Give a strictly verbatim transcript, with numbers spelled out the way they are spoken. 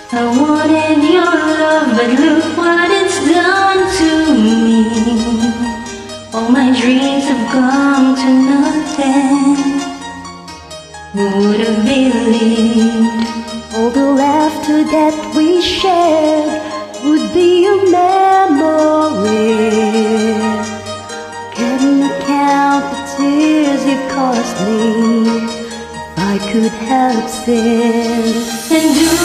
I wanted your love, but look what it's done to me. All my dreams have come to nothing. Who would have believed all the laughter that we shared would be a memory? Couldn't count the tears it cost me. If I could help it. And do